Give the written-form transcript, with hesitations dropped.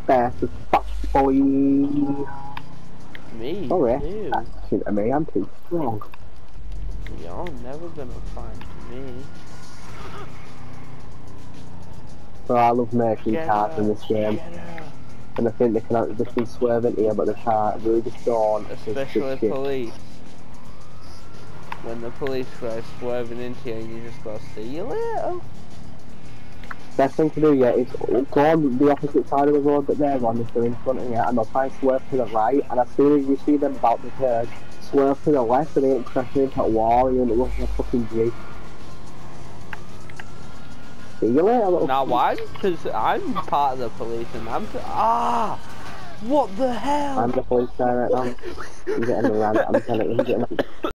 bastard, fuck boy. Me Sorry, too. that's shit to me, I'm too strong. You're never gonna find me. So I love making cars in this game. Get her. And I think they can just be swerving here, but they can't. Really just don't. Especially police. When the police try swerving into you, you just go, see you later. Best thing to do, yeah, is go on the opposite side of the road that they're on if they're in front of you, and they'll try and swerve to the right, and as soon as you see them about to turn, swerve to the left so they ain't crashing into a wall, you end up looking like a fucking G. See you later, little Now why? Because I'm part of the police and I'm what the hell? I'm the police guy right now. I'm getting around, I'm telling you, I'm getting